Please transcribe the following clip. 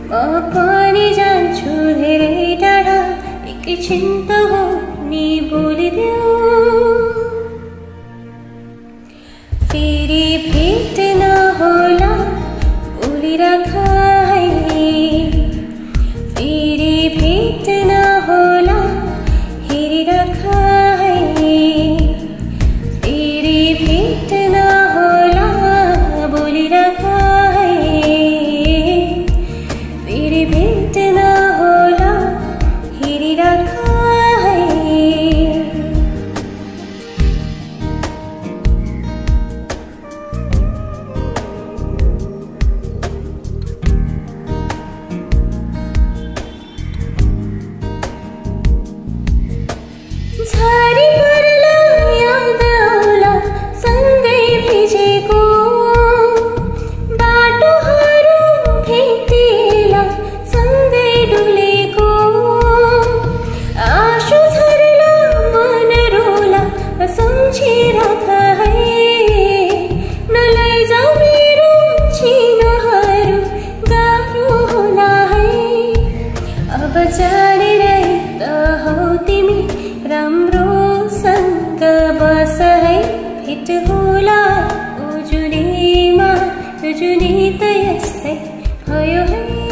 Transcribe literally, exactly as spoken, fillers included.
म पनि जान्छु धेरै टाढा, एकैछिन त हो नि बोलिदेऊ। फेरि भेट नहोला बोलिराख है, फेरि भेट नहोला हेरिराख है, फेरि भेट नहोला बोलिराख है, फेरि भेट नहोला हेरिराख है। झरी पर्ला याद आउला सँगै भिजेको, बाटोहरू भेटिएला सँगै डुलेको, आँसु झर्ला मन रोला सम्झिराख है, नलैजाऊ मेरो चिनहरू गाह्रो होला है। अब जानेरै त हौ तिमी राम्रोसँग बस है, भेट होला उजुनीमा, उजुनी त यस्तै भयो है।